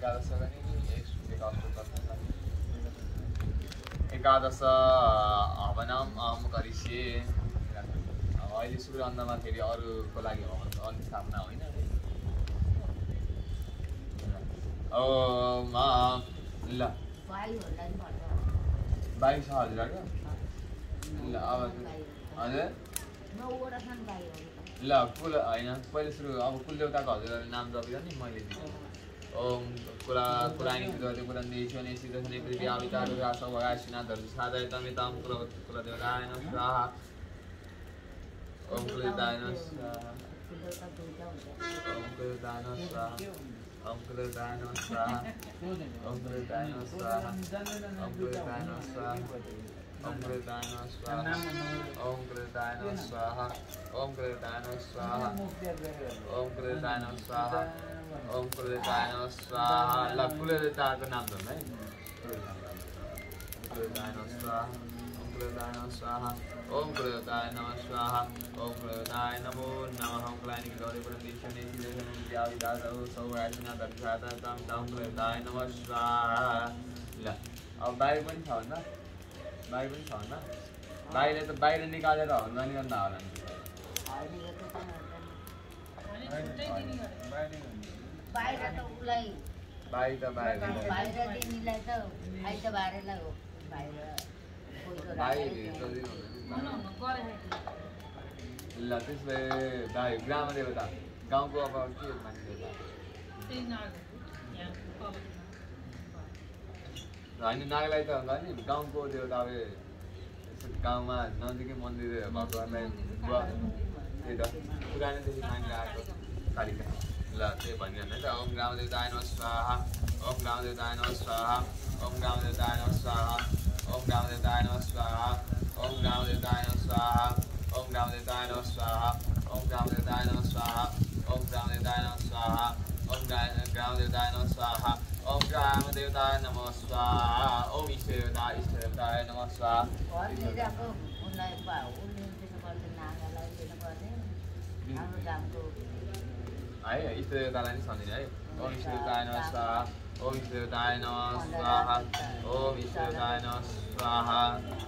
एकादश एकादश हवनम् अहं करिष्ये। अहिले सूर्यान्तमा फेरि अरूको लागि हवन स्थापना होइन। ओम ल 22,000 ल अब हजुर ल कुल होइन पहिले सुरु अब कुलदेवताको हजुरहरूले नाम जपेर नि मैले दिन्छु। ओम कुलानी देवते पुरन्देश्वरी सिद्धसने पृथ्वी आवितारु रासौ भगासिनाथहरु साधय तमिताम कुलदेवताय नमः स्वाहा। ओम कुलदेवताय नमः स्वाहा। ओम कुलदेवताय नमः स्वाहा। ओम कुलदेवताय नमः स्वाहा। ओम कुलदेवताय नमः स्वाहा। ओम कुलदेवताय नमः स्वाहा। ओम कुलदेवताय नमः स्वाहा। ओम कुलदेवताय नमः स्वाहा। ओम कुलदेवताय नमः स्वाहा। ओम कुलदेवताय नमः स्वाहा। ओम कुलदेवताय नमः स्वाहा। ल कुलदेवताको नाम धर्म है। कुलदेवताय नमः स्वाहा। ओम कुलदेवताय नमः स्वाहा। ओम कुलदेवताय नमः स्वाहा। ओम कुलदेवताय नमो नमः। ओम कुलानी गौरी पुरंदेश्वरी सिद्धसने आविदासौ सौरासिना दर्शाता तम तम कुलदेवताय नमः स्वाहा। ल अब बाहिर पनि छ भन्दा बाहिर पनि छ भन्दा बाहिर त बाहिर निकालेर हवन पनि गर्दा होला नि। बाहिर त उलाई बाहिर दिनेलाई त आइतबारलाई हो बाहिर ल त्यसले दाइ ग्राम देवता गाउँको अब के मानिन्छ होइन नागलाई त नि गाउँको देवता अब गाउँमा नजिकै मन्दिर भगवान्लाई त्यही त पुरानोदेखि मानेर आएको कालिका ल त्यही भनिरहनु है त। ओम ग्राम देवताय नमः स्वाहा। ओम ग्राम देवताय नमः स्वाहा। ओम ग्राम देवताय नमः स्वाहा। ओम ग्राम देवताय नमः स्वाहा। ओम ग्राम देवताय नमः स्वाहा। ओम ग्राम देवताय नमः स्वाहा। ओम ग्राम देवताय नमः स्वाहा। ओम ग्राम देवताय नमः स्वाहा। ओम ग्राम देवताय नमः स्वाहा। ओम ग्राम देवताय नमः स्वाहा। ओम इष्ट देवताय नमः स्वाहा। है इष्ट देवतालाई नि सम्झिने है। ओम इष्ट देवताय नमः स्वाहा। ओम इष्ट देवताय नमः स्वाहा। ओम इष्ट देवताय नमः स्वाहा।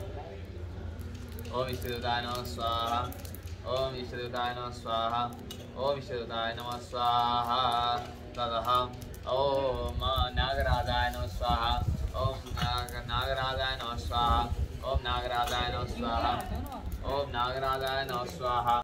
ओम इष्ट देवताय नमः स्वाहा। ओम इष्ट देवताय नमः स्वाहा। ओम इष्ट देवताय नमः स्वाहा। ततः ओम नागराजाय नमः स्वाहा। ओम नागराजाय नमः स्वाहा। ओम नागराजाय नमः स्वाहा। ओम नागराजाय नमः स्वाहा।